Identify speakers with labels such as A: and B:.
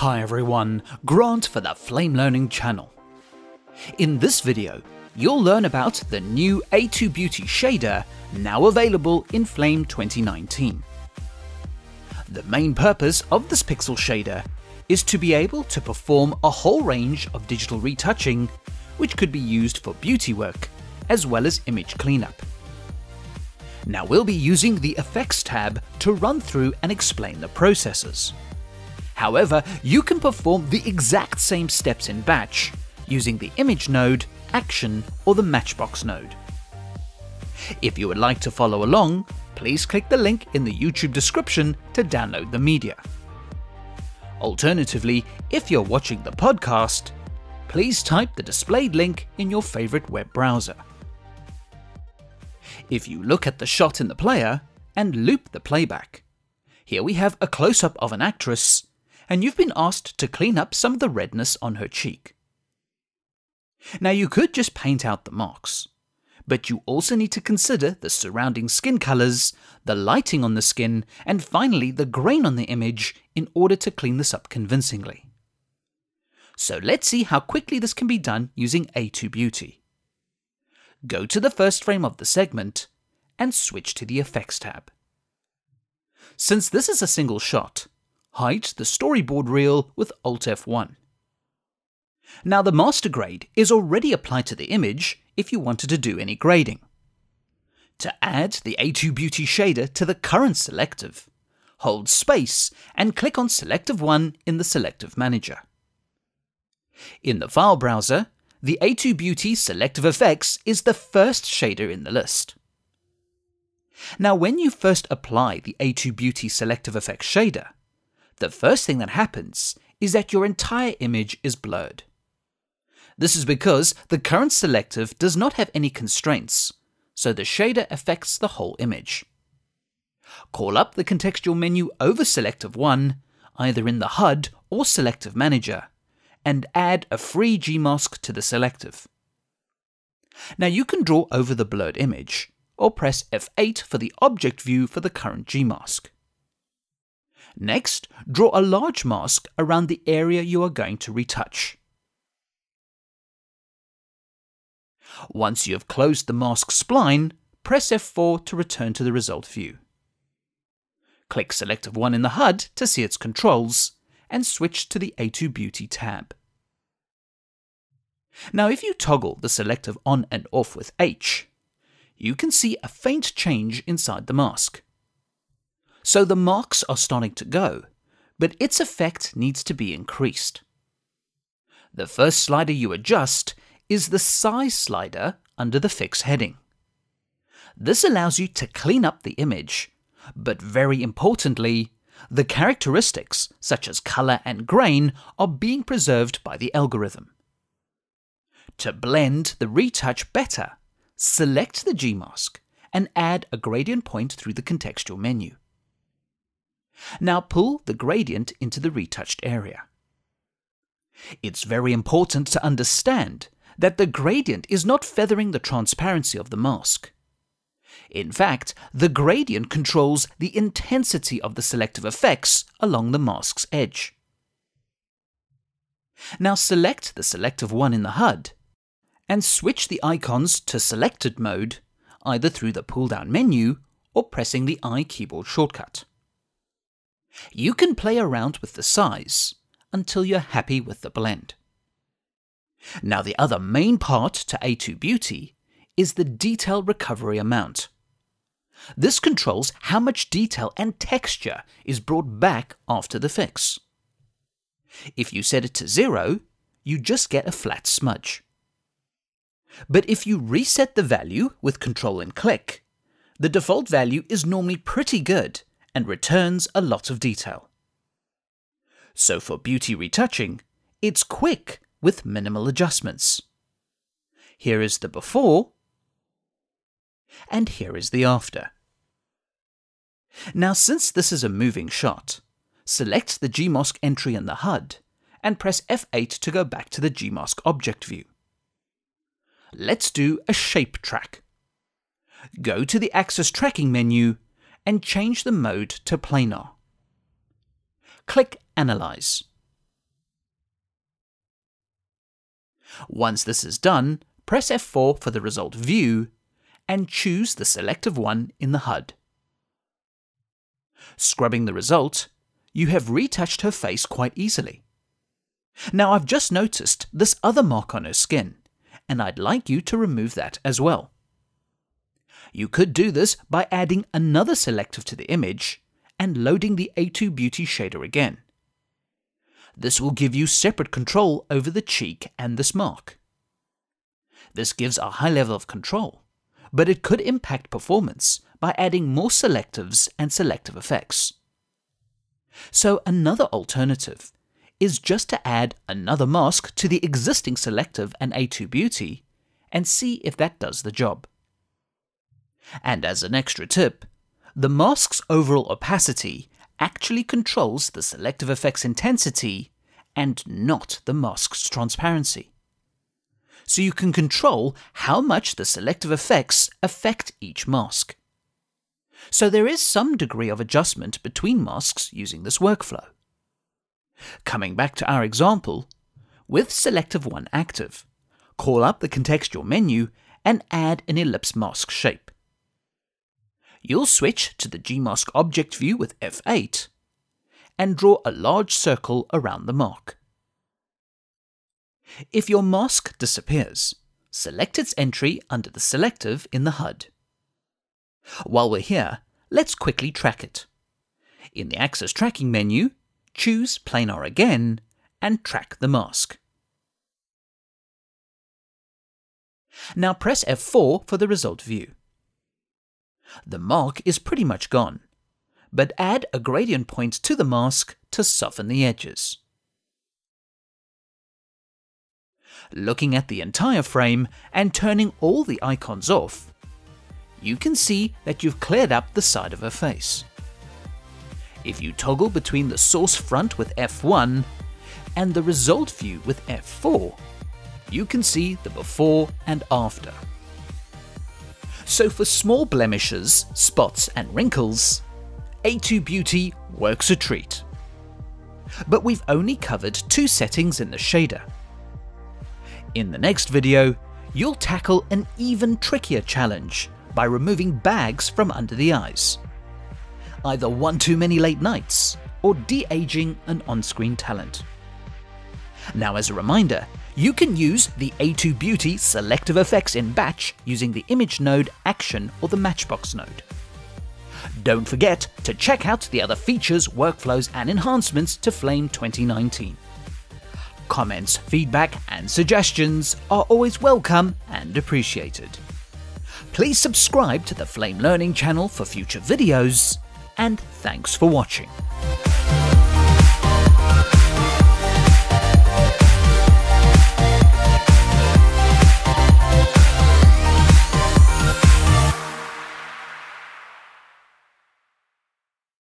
A: Hi everyone, Grant for the Flame Learning channel. In this video, you'll learn about the new A2Beauty shader now available in Flame 2019. The main purpose of this pixel shader is to be able to perform a whole range of digital retouching, which could be used for beauty work as well as image cleanup. Now we'll be using the Effects tab to run through and explain the processes. However, you can perform the exact same steps in batch using the Image node, Action, or the Matchbox node. If you would like to follow along, please click the link in the YouTube description to download the media. Alternatively, if you're watching the podcast, please type the displayed link in your favorite web browser. If you look at the shot in the player and loop the playback, here we have a close-up of an actress, and you've been asked to clean up some of the redness on her cheek. Now you could just paint out the marks, but you also need to consider the surrounding skin colors, the lighting on the skin, and finally the grain on the image in order to clean this up convincingly. So let's see how quickly this can be done using A2Beauty. Go to the first frame of the segment and switch to the Effects tab. Since this is a single shot, hide the storyboard reel with Alt F1. Now the master grade is already applied to the image if you wanted to do any grading. To add the A2Beauty shader to the current selective, hold space and click on Selective 1 in the Selective Manager. In the file browser, the A2Beauty Selective Effects is the first shader in the list. Now when you first apply the A2Beauty Selective Effects shader, the first thing that happens is that your entire image is blurred. This is because the current selective does not have any constraints, so the shader affects the whole image. Call up the contextual menu over Selective 1, either in the HUD or Selective Manager, and add a free Gmask to the selective. Now you can draw over the blurred image, or press F8 for the object view for the current Gmask. Next, draw a large mask around the area you are going to retouch. Once you have closed the mask spline, press F4 to return to the result view. Click Selective 1 in the HUD to see its controls, and switch to the A2Beauty tab. Now if you toggle the selective on and off with H, you can see a faint change inside the mask. So the marks are starting to go, but its effect needs to be increased. The first slider you adjust is the size slider under the Fix heading. This allows you to clean up the image, but very importantly, the characteristics such as color and grain are being preserved by the algorithm. To blend the retouch better, select the Gmask and add a gradient point through the contextual menu. Now pull the gradient into the retouched area. It's very important to understand that the gradient is not feathering the transparency of the mask. In fact, the gradient controls the intensity of the selective effects along the mask's edge. Now select the Selective 1 in the HUD and switch the icons to Selected mode either through the pull-down menu or pressing the I keyboard shortcut. You can play around with the size until you're happy with the blend. Now the other main part to A2Beauty is the detail recovery amount. This controls how much detail and texture is brought back after the fix. If you set it to 0, you just get a flat smudge. But if you reset the value with Control and click, the default value is normally pretty good and returns a lot of detail. So for beauty retouching, it's quick with minimal adjustments. Here is the before, and here is the after. Now since this is a moving shot, select the Gmask entry in the HUD and press F8 to go back to the Gmask object view. Let's do a shape track. Go to the Axis Tracking menu and change the mode to planar. Click Analyze. Once this is done, press F4 for the result view and choose the selective one in the HUD. Scrubbing the result, you have retouched her face quite easily. Now I've just noticed this other mark on her skin, and I'd like you to remove that as well. You could do this by adding another selective to the image and loading the A2Beauty shader again. This will give you separate control over the cheek and this mark. This gives a high level of control, but it could impact performance by adding more selectives and selective effects. So another alternative is just to add another mask to the existing selective and A2Beauty and see if that does the job. And as an extra tip, the mask's overall opacity actually controls the selective effect's intensity and not the mask's transparency. So you can control how much the selective effects affect each mask. So there is some degree of adjustment between masks using this workflow. Coming back to our example, with Selective 1 active, call up the contextual menu and add an ellipse mask shape. You'll switch to the Gmask object view with F8 and draw a large circle around the mark. If your mask disappears, select its entry under the selective in the HUD. While we're here, let's quickly track it. In the Axis Tracking menu, choose Planar again and track the mask. Now press F4 for the result view. The mark is pretty much gone, but add a gradient point to the mask to soften the edges. Looking at the entire frame and turning all the icons off, you can see that you've cleared up the side of her face. If you toggle between the source front with F1 and the result view with F4, you can see the before and after. So for small blemishes, spots and wrinkles, A2Beauty works a treat. But we've only covered 2 settings in the shader. In the next video, you'll tackle an even trickier challenge by removing bags from under the eyes. Either one too many late nights or de-aging an on-screen talent. Now as a reminder, you can use the A2Beauty Selective Effects in batch using the Image node, Action or the Matchbox node. Don't forget to check out the other features, workflows and enhancements to Flame 2019. Comments, feedback and suggestions are always welcome and appreciated. Please subscribe to the Flame Learning channel for future videos, and thanks for watching.